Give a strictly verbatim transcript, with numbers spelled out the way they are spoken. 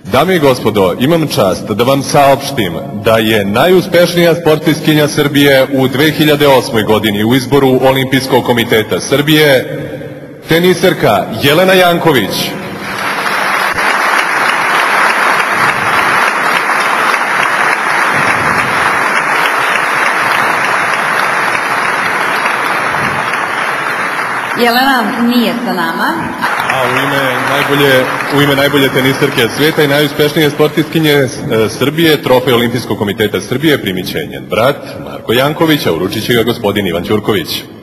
Dame i gospodo, imam čast da vam saopštim da je najuspešnija sportistkinja Srbije u dve hiljade osmoj godini u izboru Olimpijskog komiteta Srbije teniserka Jelena Janković. Jelena nije sa nama. A u ime najbolje, u ime najbolje teniserke svijeta i najuspešnije sportistkinje Srbije, trofej Olimpijskog komiteta Srbije primit će njen brat Marko Janković, a uručit će ga gospodin Ivan Ćurković.